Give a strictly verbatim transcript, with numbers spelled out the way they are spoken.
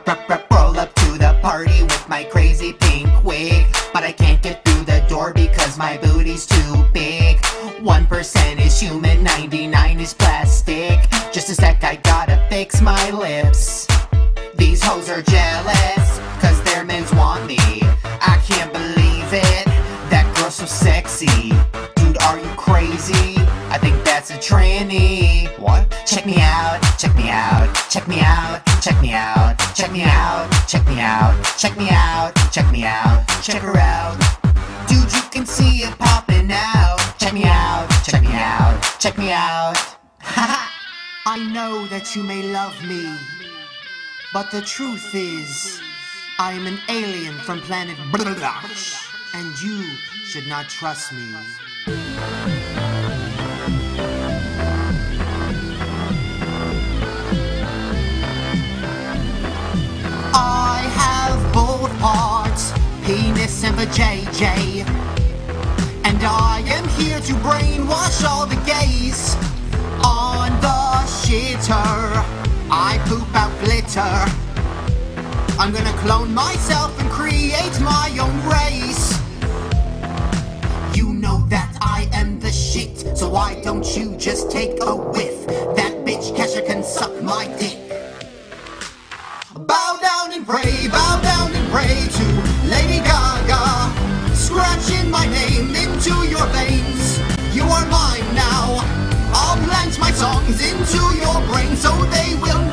Roll up to the party with my crazy pink wig, but I can't get through the door because my booty's too big. One percent is human, ninety-nine is plastic. Just a sec, I gotta fix my lips. These hoes are jealous, cause their mans want me. I can't believe it, that girl's so sexy. Dude, are you crazy? I think that's a tranny. What? Check me out, check me out, check me out, check me out, check me out, check me out, check me out, check me out, check her out. Dude, you can see it popping out. Check me out, check me out, check me out. Haha. I know that you may love me, but the truth is, I am an alien from planet Blash, and you should not trust me. I have both parts, penis and vajayjay, and I am here to brainwash all the gays. On the shitter, I poop out glitter. I'm gonna clone myself and create my own race. You know that I am the shit, so why don't you just take a whiff? That bitch Kesha can suck my dick. Bow down and pray, bow down and pray to Lady Gaga, scratching my name into your veins. You are mine now. I'll plant my songs into your brain so they will